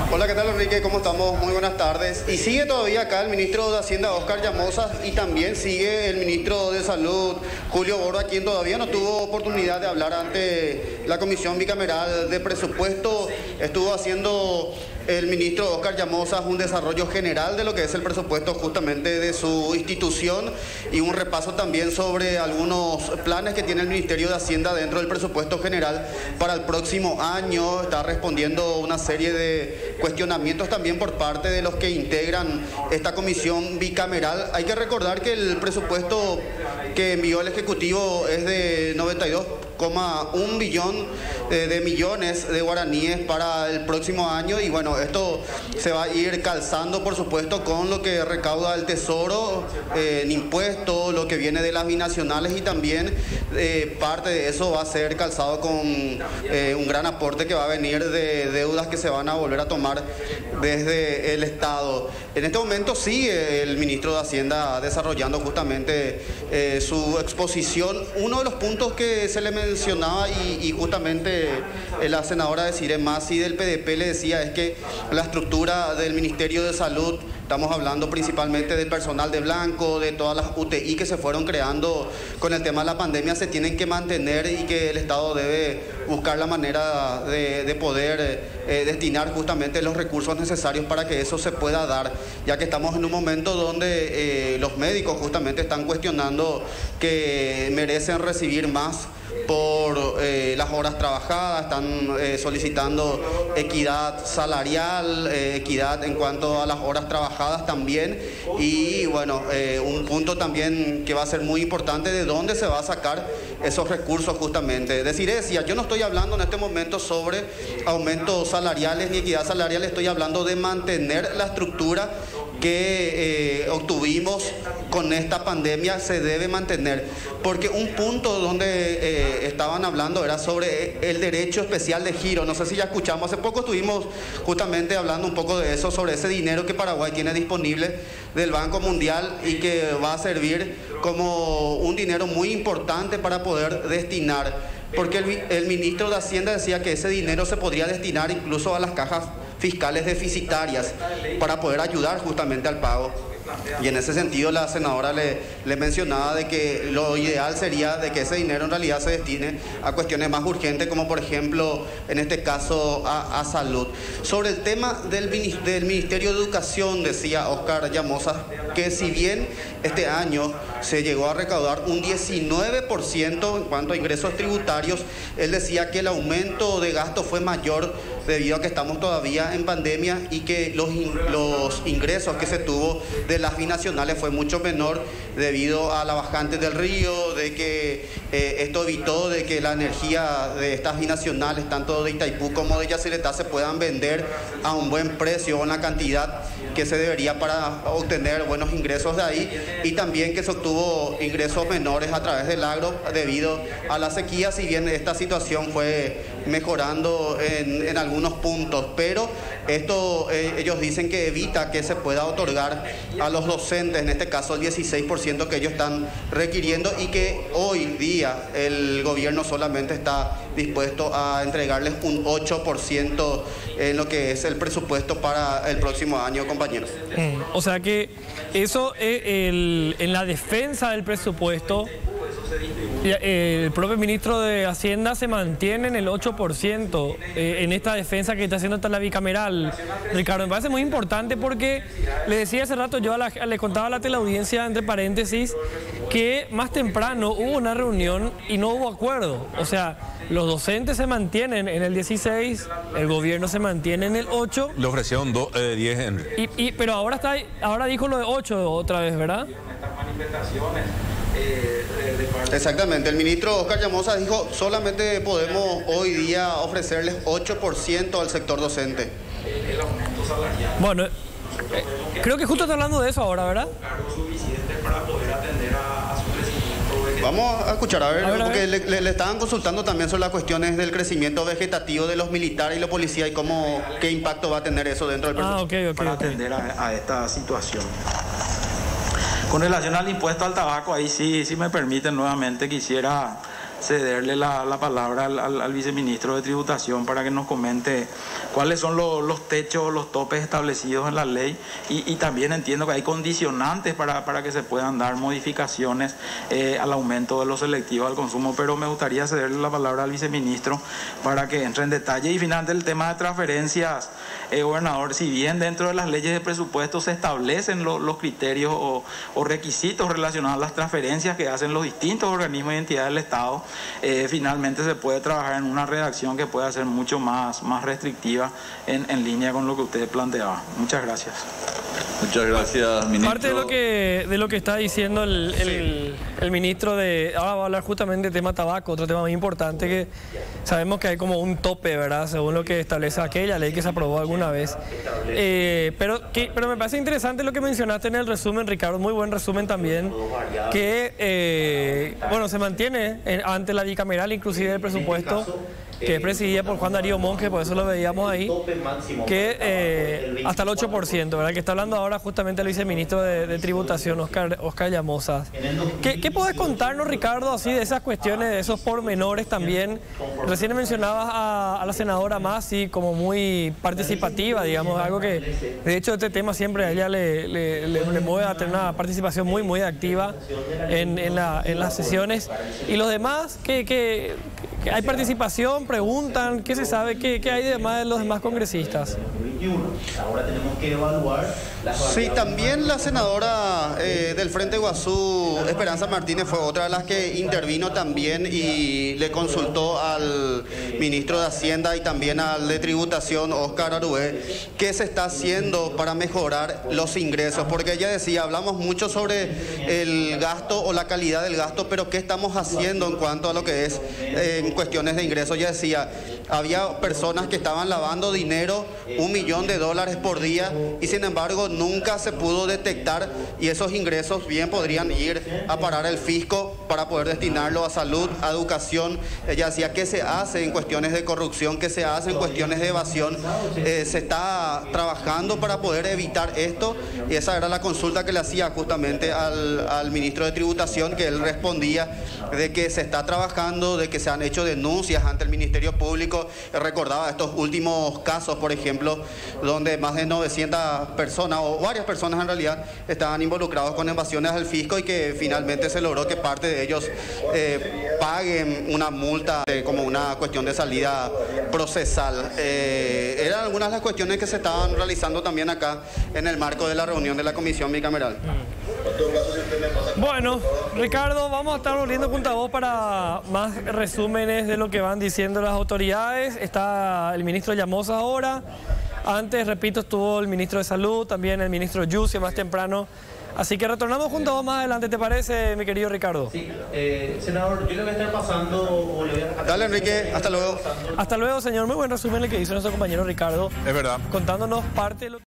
Hola, ¿qué tal, Enrique? ¿Cómo estamos? Muy buenas tardes. Y sigue todavía acá el ministro de Hacienda, Óscar Llamosa, y también sigue el ministro de Salud, Julio Borda, quien todavía no tuvo oportunidad de hablar ante la Comisión Bicameral de Presupuesto. Estuvo haciendo el ministro Óscar Llamosa un desarrollo general de lo que es el presupuesto justamente de su institución y un repaso también sobre algunos planes que tiene el Ministerio de Hacienda dentro del presupuesto general para el próximo año. Está respondiendo una serie de cuestionamientos también por parte de los que integran esta comisión bicameral. Hay que recordar que el presupuesto que envió el Ejecutivo es de 92,1 billón de millones de guaraníes para el próximo año, y bueno, esto se va a ir calzando por supuesto con lo que recauda el Tesoro en impuestos, lo que viene de las binacionales, y también parte de eso va a ser calzado con un gran aporte que va a venir de deudas que se van a volver a tomar desde el Estado. En este momento sigue el ministro de Hacienda desarrollando justamente su exposición. Uno de los puntos que se le mencionaba y justamente la senadora Desiree Massi del PDP le decía es que la estructura del Ministerio de Salud, estamos hablando principalmente del personal de blanco, de todas las UTI que se fueron creando con el tema de la pandemia, se tienen que mantener, y que el Estado debe buscar la manera de poder destinar justamente los recursos necesarios para que eso se pueda dar, ya que estamos en un momento donde los médicos justamente están cuestionando que merecen recibir más por las horas trabajadas, están solicitando equidad salarial, equidad en cuanto a las horas trabajadas también, y bueno, un punto también que va a ser muy importante, de dónde se va a sacar esos recursos justamente. Decía, yo no estoy hablando en este momento sobre aumentos salariales ni equidad salarial, estoy hablando de mantener la estructura que obtuvimos con esta pandemia, se debe mantener, porque un punto donde estaban hablando era sobre el derecho especial de giro. No sé si ya escuchamos, hace poco estuvimos justamente hablando un poco de eso, sobre ese dinero que Paraguay tiene disponible del Banco Mundial y que va a servir como un dinero muy importante para poder destinar, porque el ministro de Hacienda decía que ese dinero se podría destinar incluso a las cajas fiscales deficitarias para poder ayudar justamente al pago. Y en ese sentido la senadora le mencionaba de que lo ideal sería de que ese dinero en realidad se destine a cuestiones más urgentes, como por ejemplo en este caso a salud. Sobre el tema del Ministerio de Educación, decía Óscar Llamosa que si bien este año se llegó a recaudar un 19% en cuanto a ingresos tributarios, él decía que el aumento de gasto fue mayor debido a que estamos todavía en pandemia y que los ingresos que se tuvo de las binacionales fue mucho menor debido a la bajante del río, de que esto evitó de que la energía de estas binacionales, tanto de Itaipú como de Yacyretá, se puedan vender a un buen precio, una cantidad que se debería para obtener buenos ingresos de ahí, y también que se obtuvo ingresos menores a través del agro debido a la sequía, si bien esta situación fue mejorando en algunos puntos, pero esto ellos dicen que evita que se pueda otorgar a los docentes, en este caso el 16% que ellos están requiriendo, y que hoy día el gobierno solamente está dispuesto a entregarles un 8% en lo que es el presupuesto para el próximo año, compañeros. O sea que eso en la defensa del presupuesto, el propio ministro de Hacienda se mantiene en el 8% en esta defensa que está haciendo hasta la bicameral. Ricardo, me parece muy importante porque le decía hace rato, yo le contaba a la teleaudiencia, entre paréntesis, que más temprano hubo una reunión y no hubo acuerdo. O sea, los docentes se mantienen en el 16, el gobierno se mantiene en el 8. Le ofrecieron 10, Henry. Pero ahora dijo lo de 8 otra vez, ¿verdad? Exactamente, el ministro Óscar Llamosa dijo solamente podemos hoy día ofrecerles 8% al sector docente. Bueno, creo que justo está hablando de eso ahora, ¿verdad? Vamos a escuchar, a ver. Porque le estaban consultando también sobre las cuestiones del crecimiento vegetativo de los militares y los policías y qué impacto va a tener eso dentro del presupuesto. Para atender a esta situación. Con relación al impuesto al tabaco, ahí sí me permiten nuevamente, quisiera cederle la palabra al viceministro de Tributación para que nos comente cuáles son los techos, los topes establecidos en la ley y también entiendo que hay condicionantes para que se puedan dar modificaciones al aumento de los selectivos al consumo, pero me gustaría cederle la palabra al viceministro para que entre en detalle. Y finalmente el tema de transferencias, gobernador, si bien dentro de las leyes de presupuesto se establecen los criterios o requisitos relacionados a las transferencias que hacen los distintos organismos y entidades del Estado, finalmente se puede trabajar en una redacción que pueda ser mucho más restrictiva en línea con lo que usted planteaba. Muchas gracias. Muchas gracias, ministro. Parte de lo que está diciendo el ministro ahora va a hablar justamente de tema tabaco, otro tema muy importante que sabemos que hay como un tope, ¿verdad? Según lo que establece aquella ley que se aprobó alguna vez. Pero me parece interesante lo que mencionaste en el resumen, Ricardo, muy buen resumen también, que bueno, se mantiene ante la bicameral inclusive el presupuesto, que es presidida por Juan Darío Monge, por eso lo veíamos ahí, que hasta el 8%, ¿verdad? Que está hablando ahora justamente el viceministro de Tributación, Oscar Llamosas. ¿Qué podés contarnos, Ricardo, así de esas cuestiones, de esos pormenores también? Recién mencionabas a la senadora Masi como muy participativa, digamos, algo que, de hecho, este tema siempre a ella le mueve a tener una participación muy activa en las sesiones. Y los demás, que hay participación, preguntan, ¿qué se sabe? ¿Qué hay de los demás congresistas? Ahora tenemos que evaluar. Sí, también la senadora del Frente Guazú, Esperanza Martínez, fue otra de las que intervino también y le consultó al ministro de Hacienda y también al de Tributación, Oscar Arué, qué se está haciendo para mejorar los ingresos, porque ella decía, hablamos mucho sobre el gasto o la calidad del gasto, pero ¿qué estamos haciendo en cuanto a lo que es en cuestiones de ingresos? Ella decía, había personas que estaban lavando dinero, $1 millón por día, y sin embargo nunca se pudo detectar, y esos ingresos bien podrían ir a parar el fisco para poder destinarlo a salud, a educación. Ella decía, ¿qué se hace en cuestiones de corrupción? ¿Qué se hace en cuestiones de evasión? Se está trabajando para poder evitar esto, y esa era la consulta que le hacía justamente al ministro de Tributación, que él respondía de que se está trabajando, de que se han hecho denuncias ante el Ministerio Público. Recordaba estos últimos casos, por ejemplo, donde más de 900 personas, o varias personas en realidad, estaban involucrados con evasiones al fisco, y que finalmente se logró que parte de ellos paguen una multa como una cuestión de salida procesal. Eran algunas de las cuestiones que se estaban realizando también acá en el marco de la reunión de la Comisión Bicameral. Bueno, Ricardo, vamos a estar volviendo junto a vos para más resúmenes de lo que van diciendo las autoridades. Está el ministro Llamosas ahora. Antes, repito, estuvo el ministro de Salud, también el ministro Yussi más temprano. Así que retornamos junto a vos más adelante, ¿te parece, mi querido Ricardo? Sí, senador, yo le voy a estar pasando o le voy a... Dale, Enrique, hasta luego. Hasta luego, señor. Muy buen resumen el que hizo nuestro compañero Ricardo. Es verdad. Contándonos parte de lo